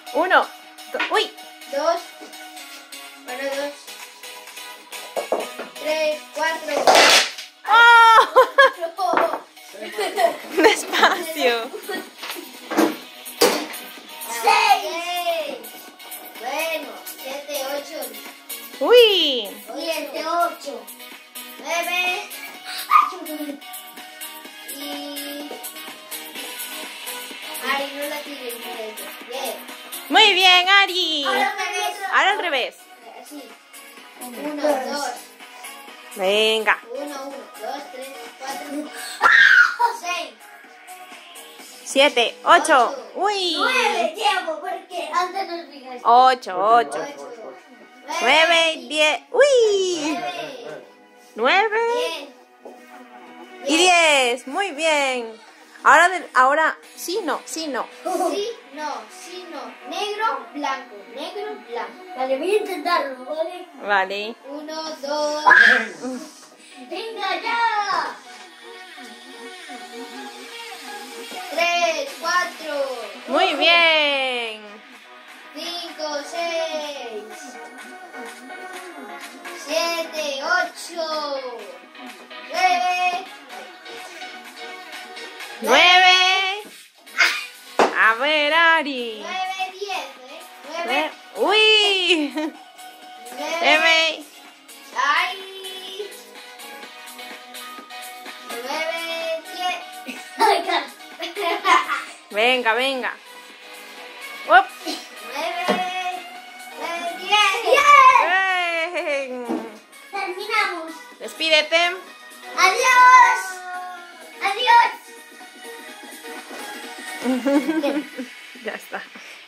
1, uy. 2. Bueno, 2. 3, 4. ¡Oh! Despacio. 6. Bueno, 7, 8. Uy. 7, 8. 9. Y... Ay, no la tiré. 10. Muy bien, Ari. Ahora al revés. Ahora al revés. Así. 1, 2. Venga. 1, 1, 2, 3, 4, 6. 7, 8. Uy. 9, llevo, porque antes nos fijaste. 8, 8. 9, 10. Uy. 9 y 10. Muy bien. Ahora sí, no, sí, no. Sí, no, sí, no. Negro, blanco, negro, blanco. Vale, voy a intentarlo, ¿vale? Vale. 1, 2. ¡Venga ya! 3, 4. Muy bien. 5, 6. 7, 8. 9. 9. A ver, Ari. 9, 10, ¿eh? 9. Uy. 9. ¡Ay! 9, 10. Venga, venga. Up. 9, 10. Ven. Terminamos. Despídete. Adiós. Adiós. Ya está.